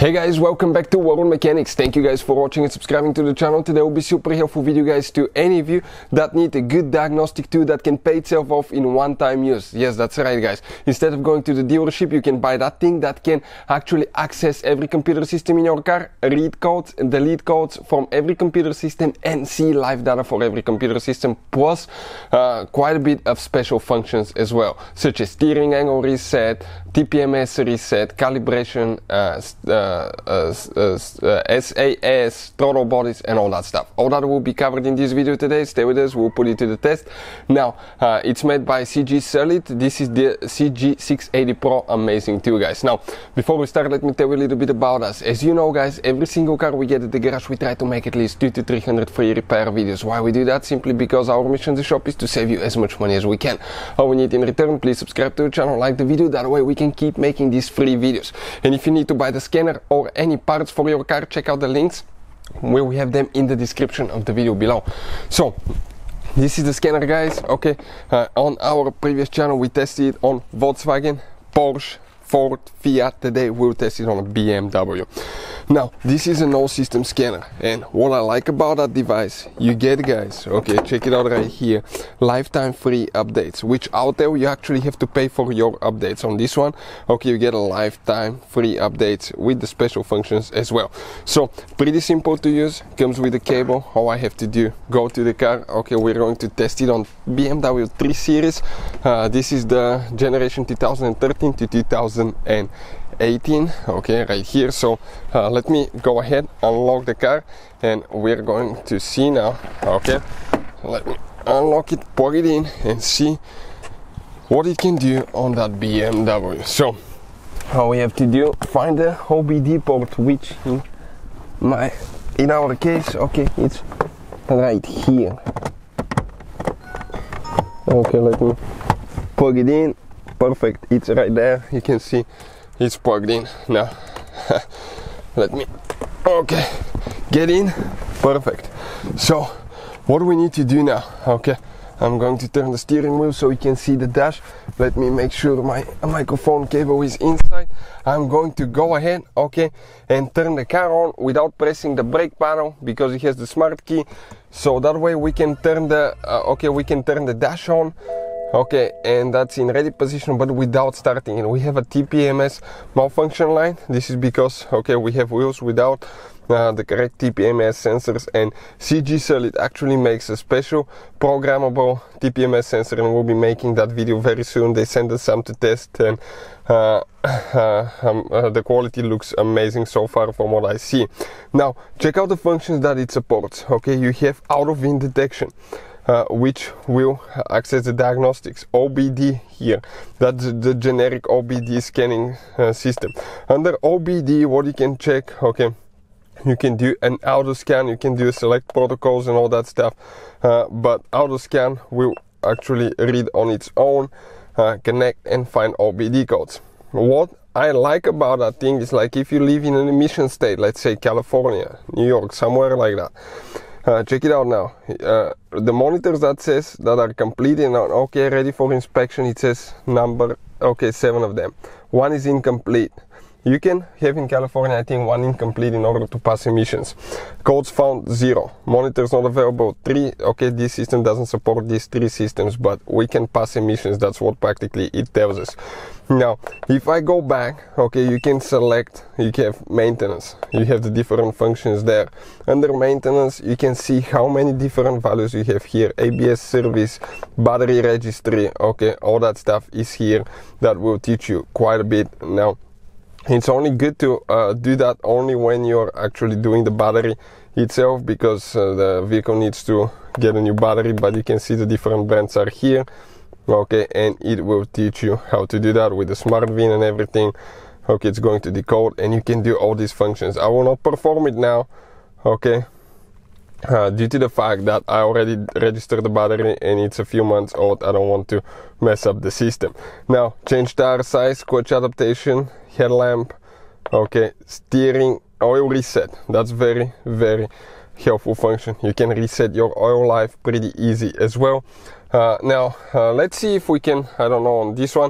Hey guys, welcome back to World Mechanics. Thank you guys for watching and subscribing to the channel. Today will be super helpful video guys to any of you that need a good diagnostic tool that can pay itself off in one-time use. Yes, that's right guys. Instead of going to the dealership, you can buy that thing that can actually access every computer system in your car, read codes and delete codes from every computer system and see live data for every computer system, plus quite a bit of special functions as well, such as steering angle reset, TPMS reset, calibration, SAS, throttle bodies and all that stuff. All that will be covered in this video today. Stay with us, we'll put it to the test. Now, it's made by CG Solid. This is the CG680 Pro, amazing tool guys. Now, before we start, let me tell you a little bit about us. As you know guys, every single car we get at the garage, we try to make at least 200 to 300 free repair videos. Why we do that? Simply because our mission in the shop is to save you as much money as we can. All we need in return, please subscribe to the channel, like the video, that way we can keep making these free videos. And if you need to buy the scanner or any parts for your car, check out the links where we have them in the description of the video below. So this is the scanner guys. Okay, on our previous channel we tested it on Volkswagen, Porsche, Ford, Fiat. Today we'll test it on a BMW. Now this is an all system scanner, and what I like about that device, you get guys, okay, check it out right here, lifetime free updates, which out there you actually have to pay for your updates. On this one, okay, you get a lifetime free updates with the special functions as well. So pretty simple to use, comes with a cable. All I have to do, go to the car. Okay, we're going to test it on BMW 3 Series. This is the generation 2013 to 2018, okay, right here. So let me go ahead, unlock the car, and we're going to see now. Okay, let me unlock it, plug it in, and see what it can do on that BMW. So all we have to do, find the OBD port, which in our case, okay, it's right here. Okay, let me plug it in. Perfect, it's right there. You can see it's plugged in now. Let me, okay, get in. Perfect. So what do we need to do now? Okay, I'm going to turn the steering wheel so you can see the dash. Let me make sure my microphone cable is inside. I'm going to go ahead, okay, and turn the car on without pressing the brake panel because it has the smart key. So that way we can turn the we can turn the dash on. Okay, and that's in ready position, but without starting it. We have a TPMS malfunction line. This is because, okay, we have wheels without the correct TPMS sensors, and CG Solid actually makes a special programmable TPMS sensor, and we'll be making that video very soon. They send us some to test, and the quality looks amazing so far from what I see. Now, check out the functions that it supports. Okay, you have out of VIN detection, which will access the diagnostics. OBD here, that's the generic OBD scanning system. Under OBD, what you can check, okay, you can do an auto scan, you can do select protocols and all that stuff, but auto scan will actually read on its own, connect and find OBD codes. What I like about that thing is, like, if you live in an emission state, let's say California, New York, somewhere like that, check it out now. The monitors that says that are complete and are okay, ready for inspection, it says number, okay, 7 of them. 1 is incomplete. You can have in California, I think, 1 incomplete in order to pass emissions. Codes found 0. Monitors not available 3. Okay, this system doesn't support these 3 systems, but we can pass emissions. That's what practically it tells us. Now, if I go back, okay, you can select, you have maintenance. You have the different functions there. Under maintenance, you can see how many different values you have here. ABS service, battery registry, okay, all that stuff is here. That will teach you quite a bit. Now, it's only good to do that only when you're actually doing the battery itself, because the vehicle needs to get a new battery, but you can see the different brands are here. Okay, and it will teach you how to do that with the smart VIN and everything. Okay, it's going to decode, and you can do all these functions. I will not perform it now, okay, due to the fact that I already registered the battery and it's a few months old. I don't want to mess up the system. Now, change tire size, clutch adaptation, headlamp, okay, steering, oil reset. That's very, very helpful function. You can reset your oil life pretty easy as well. Now let's see if we can, I don't know, on this one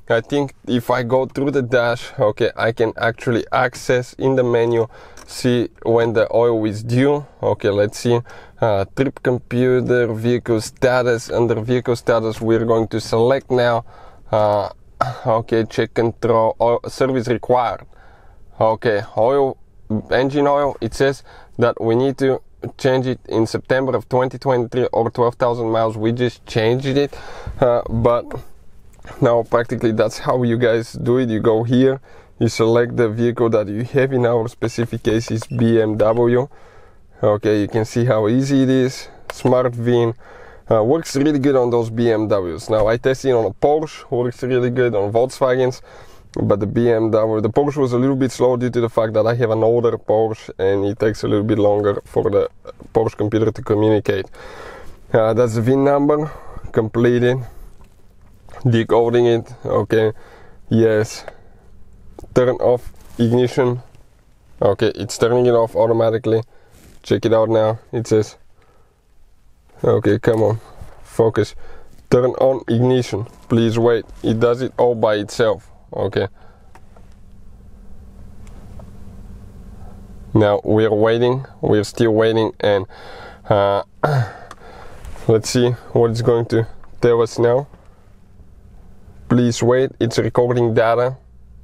I think if I go through the dash, okay, I can actually access in the menu, see when the oil is due. Okay, let's see, trip computer, vehicle status. Under vehicle status, we're going to select now, okay, check control, oil, service required. Okay, oil, engine oil, it says that we need to change it in September of 2023 or 12,000 miles. We just changed it, but now practically that's how you guys do it. You go here, you select the vehicle that you have. In our specific case is BMW. Okay, you can see how easy it is. Smart VIN works really good on those BMWs. Now I tested it on a Porsche, works really good on Volkswagens, but the BMW, the Porsche was a little bit slow due to the fact that I have an older Porsche and it takes a little bit longer for the Porsche computer to communicate. That's the VIN number, completed. Decoding it, okay, yes, turn off ignition, okay, it's turning it off automatically. Check it out now, it says, okay, come on, focus, turn on ignition, please wait. It does it all by itself, okay. Now we're waiting, we're still waiting, and let's see what it's going to tell us now. Please wait, it's recording data.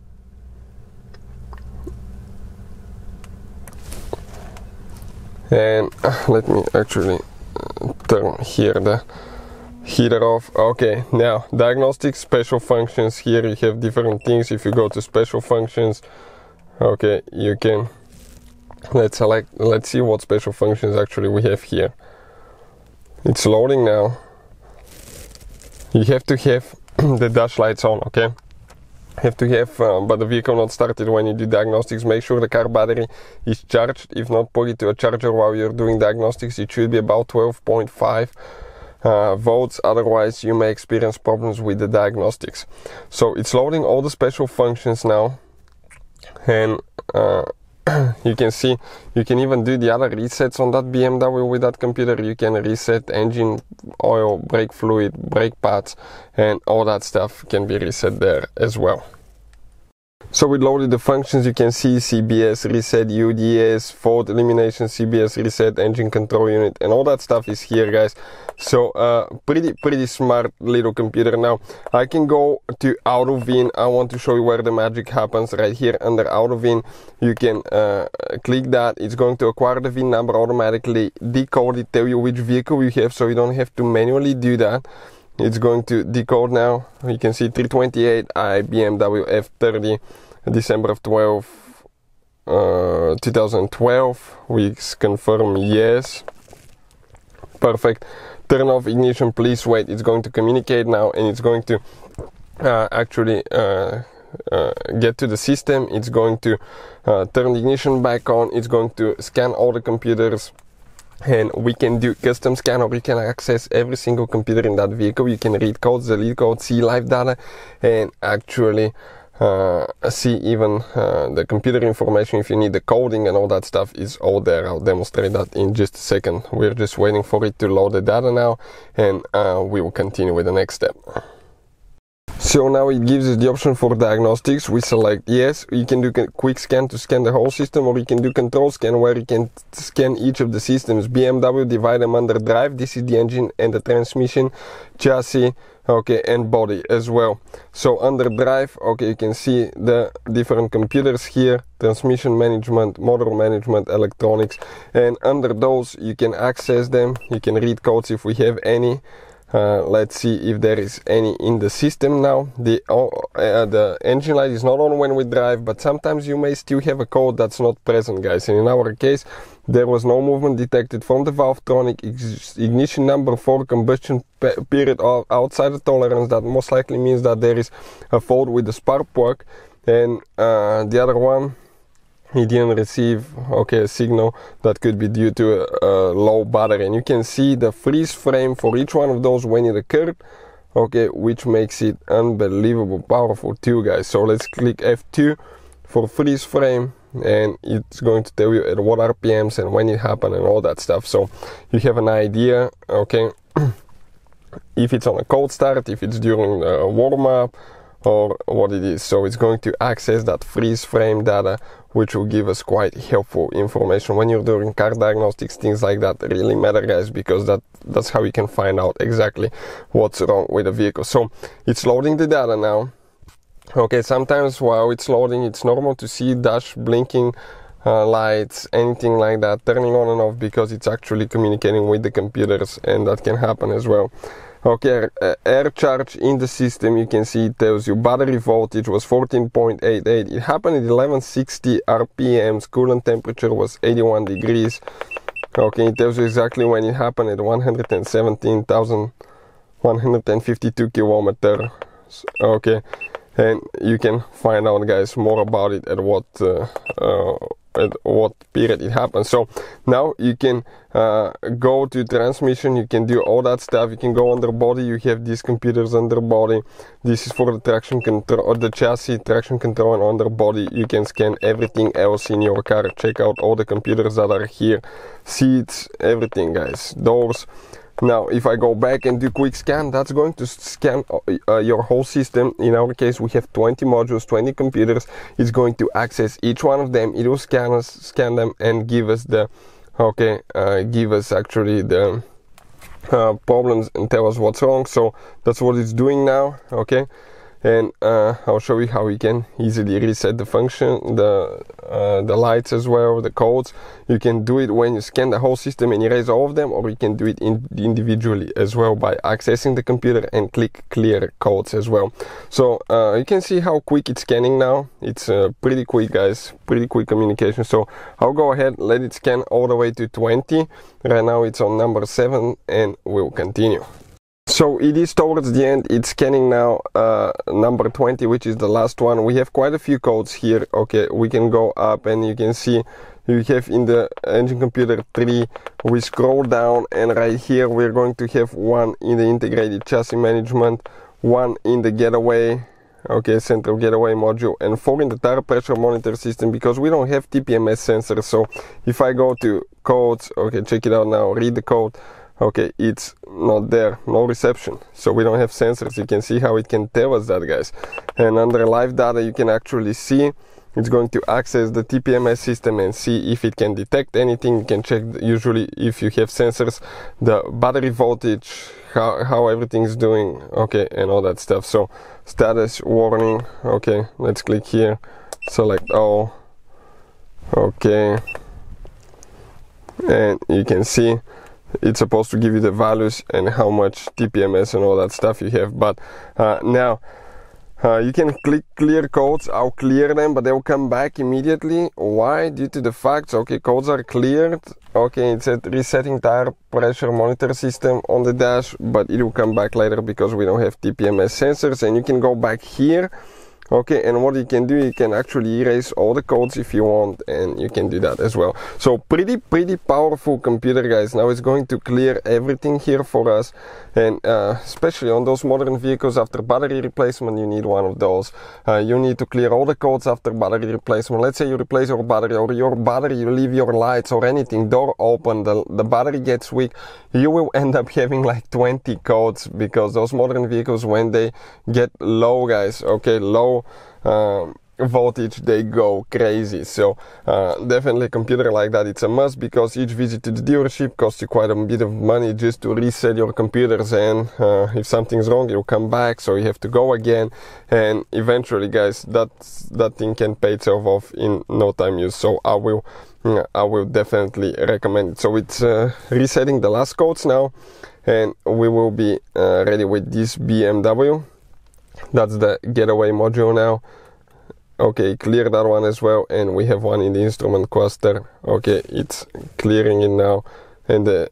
And let me actually turn here the heater off. Okay, now diagnostics, special functions. Here you have different things. If you go to special functions, okay, you can, let's see what special functions actually we have here. It's loading now. You have to have the dash lights on, okay? Have to have, but the vehicle not started when you do diagnostics. Make sure the car battery is charged. If not, put it to a charger while you're doing diagnostics. It should be about 12.5 volts. Otherwise, you may experience problems with the diagnostics. So it's loading all the special functions now, and you can see you can even do the other resets on that BMW with that computer. You can reset engine oil, brake fluid, brake pads, and all that stuff can be reset there as well. So we loaded the functions. You can see CBS reset, UDS, fault elimination, CBS reset, engine control unit, and all that stuff is here, guys. So pretty smart little computer. Now I can go to auto VIN. I want to show you where the magic happens. Right here under auto VIN, you can click that. It's going to acquire the VIN number automatically, decode it, tell you which vehicle you have, so you don't have to manually do that. It's going to decode now. You can see 328i BMW F30, December of 2012. We confirm yes. Perfect. Turn off ignition, please wait. It's going to communicate now, and it's going to actually get to the system. It's going to turn the ignition back on. It's going to scan all the computers, and we can do custom scan, or we can access every single computer in that vehicle. You can read codes, delete codes, see live data, and actually see even the computer information. If you need the coding and all that stuff, is all there. I'll demonstrate that in just a second. We're just waiting for it to load the data now, and we will continue with the next step. So now it gives us the option for diagnostics. We select yes. You can do quick scan to scan the whole system, or you can do control scan where you can scan each of the systems. BMW, divide them under drive. This is the engine and the transmission, chassis, okay, and body as well. So under drive, okay, you can see the different computers here: transmission management, motor management, electronics, and under those you can access them. You can read codes if we have any. Let's see if there is any in the system now. The engine light is not on when we drive, but sometimes you may still have a code that's not present, guys. And in our case, there was no movement detected from the Valvetronic, ignition number 4, combustion period outside the tolerance. That most likely means that there is a fault with the spark plug. And the other one, he didn't receive, okay, a signal that could be due to a low battery. And you can see the freeze frame for each one of those when it occurred, okay, which makes it unbelievable powerful too, guys. So let's click F2 for freeze frame, and it's going to tell you at what RPMs and when it happened and all that stuff. So you have an idea, okay, if it's on a cold start, if it's during a warm-up, or what it is. So it's going to access that freeze frame data, which will give us quite helpful information when you're doing car diagnostics. Things like that really matter, guys, because that's how you can find out exactly what's wrong with the vehicle. So it's loading the data now. Okay, sometimes while it's loading, it's normal to see dash blinking lights, anything like that, turning on and off, because it's actually communicating with the computers, and that can happen as well. Okay, air charge in the system, you can see it tells you battery voltage was 14.88. It happened at 1160 RPMs, coolant temperature was 81 degrees. Okay, it tells you exactly when it happened at 117,152 kilometers. Okay, and you can find out, guys, more about it at what period it happened. So now you can go to transmission, you can do all that stuff. You can go under body, you have these computers under body. This is for the traction control, or the chassis, traction control, and under body you can scan everything else in your car. Check out all the computers that are here, seats, everything, guys, doors. Now if I go back and do quick scan, that's going to scan your whole system. In our case, we have 20 modules, 20 computers. It's going to access each one of them. It will scan them and give us the give us actually the problems and tell us what's wrong. So that's what it's doing now. Okay, and I'll show you how we can easily reset the function, the lights as well, the codes. You can do it when you scan the whole system and erase all of them, or you can do it individually as well by accessing the computer and click clear codes as well. So you can see how quick it's scanning now. It's pretty quick, guys, pretty quick communication. So I'll go ahead, let it scan all the way to 20. Right now it's on number 7, and we'll continue. So it is towards the end. It's scanning now number 20, which is the last one. We have quite a few codes here. Okay, we can go up and you can see you have in the engine computer 3. We scroll down, and right here we're going to have 1 in the integrated chassis management, 1 in the getaway, okay, central getaway module, and 4 in the tire pressure monitor system, because we don't have TPMS sensors. So if I go to codes, okay, check it out now, read the code. Okay, it's not there, no reception, so we don't have sensors. You can see how it can tell us that, guys. And under live data, you can actually see it's going to access the TPMS system and see if it can detect anything. You can check usually if you have sensors, the battery voltage, how everything's doing, okay, and all that stuff. So status warning, okay, let's click here, select all, okay, and you can see it's supposed to give you the values and how much TPMS and all that stuff you have. But now you can click clear codes. I'll clear them, but they'll come back immediately. Why? Due to the fact, okay, codes are cleared. Okay, it said resetting tire pressure monitor system on the dash, but it will come back later because we don't have TPMS sensors. And you can go back here. Okay, and what you can do, you can actually erase all the codes if you want, and you can do that as well. So pretty powerful computer, guys. Now it's going to clear everything here for us, and especially on those modern vehicles, after battery replacement, you need one of those. You need to clear all the codes after battery replacement. Let's say you replace your battery, or you leave your lights or anything, door open, the battery gets weak, you will end up having like 20 codes, because those modern vehicles, when they get low, guys, okay, low voltage, they go crazy. So definitely a computer like that, it's a must, because each visit to the dealership costs you quite a bit of money just to reset your computers, and if something's wrong, it'll come back, so you have to go again, and eventually, guys, that thing can pay itself off in no time use. So I will definitely recommend it. So it's resetting the last codes now, and we will be ready with this BMW. That's the getaway module now. Okay, clear that one as well, and we have one in the instrument cluster. Okay, it's clearing it now, and the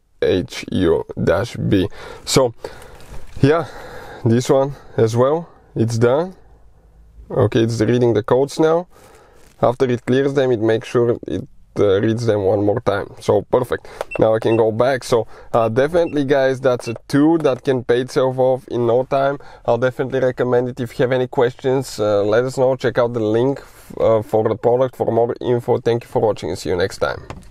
HU-B. So yeah, this one as well, it's done. Okay, it's reading the codes now. After it clears them, it makes sure it reads them one more time. So perfect. Now I can go back. So definitely, guys, that's a tool that can pay itself off in no time. I'll definitely recommend it. If you have any questions, let us know. Check out the link for the product for more info. Thank you for watching, and see you next time.